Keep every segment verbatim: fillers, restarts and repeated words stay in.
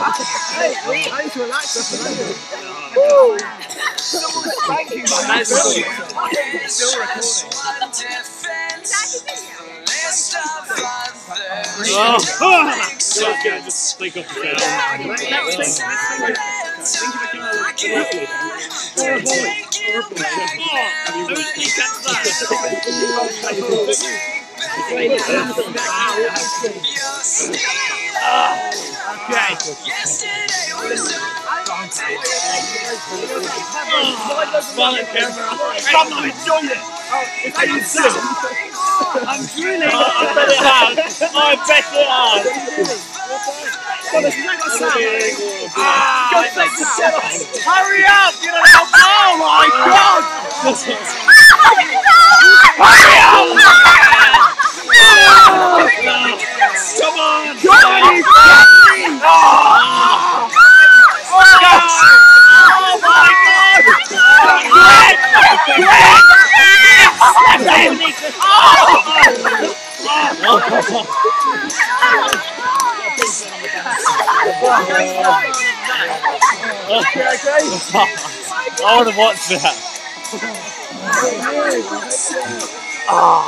I need to relax after that. Someone's spanking my head. Still recording. Oh! Just think of the sound. Okay. Smile at camera. I'm not enjoying it. Are you sick? I'm drilling. Oh, I bet it has. I bet it has. God, there's no sound. Ah, God save the devil. hurry up! You don't know. Oh my God! Hurry up! Come on! Come on, you fucking! Oh! Oh my God! Greg! Greg! Slap him! Okay, okay. I want to watch that. Oh.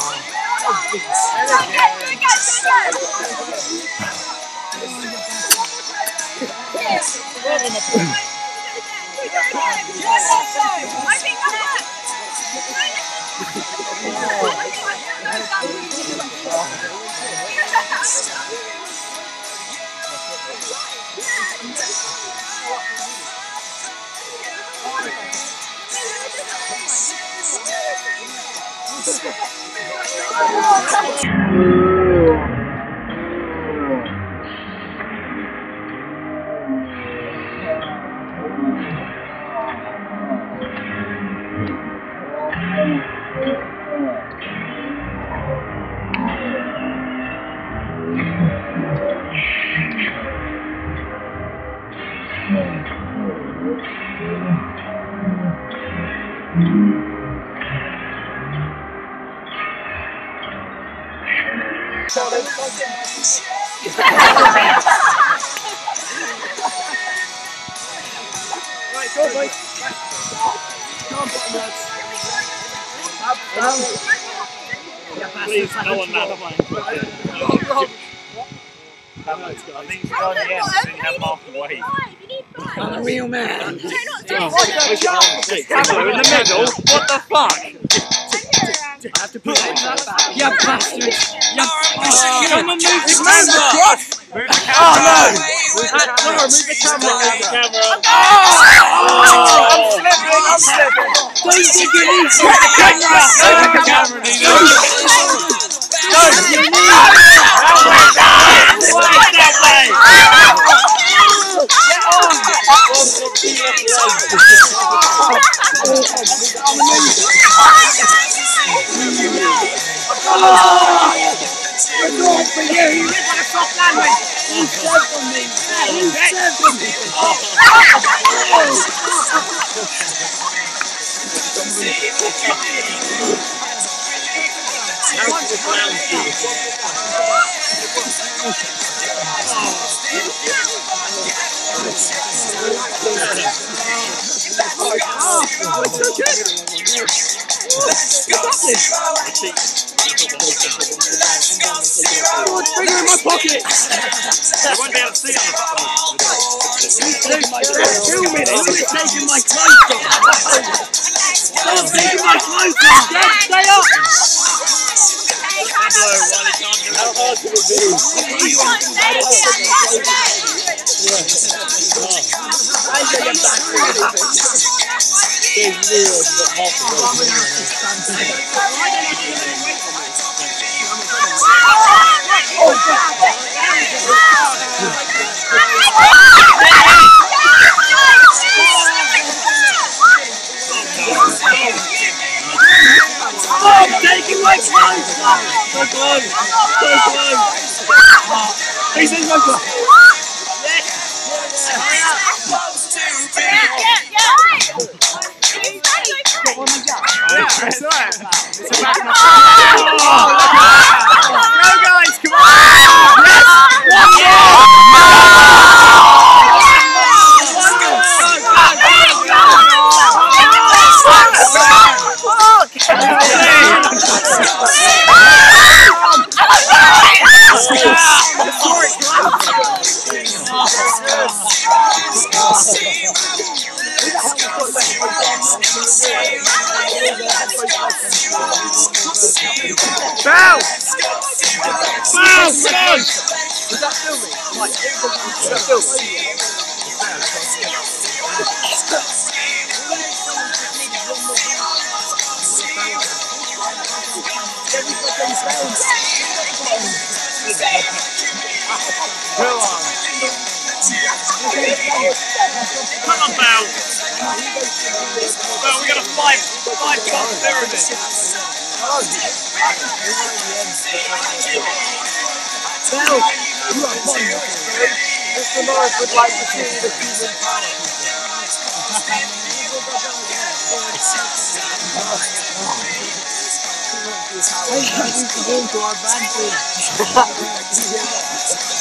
Right, go, boys. Come on, bottom lads. Up, down. Please, no one now. I think you go on the end, then you have half the weight. I'm a real man. Oh, in the middle? What the fuck? I have to put it in that bag. You bastard! You Oh, come on, move the camera! Move the camera! Oh no! Move the camera! Move the camera! Move the camera! Oh! I'm slipping! I'm slipping! Don't dig your knees! Get the camera! Move the camera, Nino! Don't! Finger in my pocket! I won't be able to see on the bottom. Two minutes! You're taking my clothes off! Stop taking my clothes off! Stay up! How hard can it be? There's zero, you've got half the Stop taking my clothes off! So close! So close! He's in my clothes! Yes! Hurry up! Yeah, it's alright. It's a back. Go guys, come on! Yes! One more! Bow! Bow! Come on! Was that filming? Like, was that filming? Go on. Come on, Bow. Well, we got a five, five top pyramid. Bell, you are fun. Mister Norris would like to see the human power. I think we should go to our band.